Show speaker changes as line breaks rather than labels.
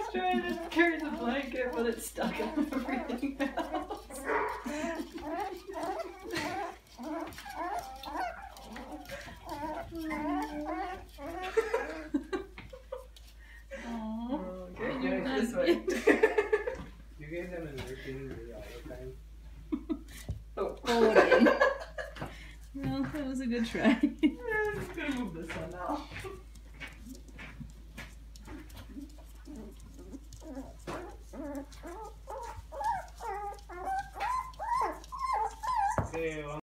trying to carry the blanket, but it's stuck in everything else. Oh, good. You're not this way.
You guys have a nerve being really all the time.
Oh, okay. Well, that was a good try.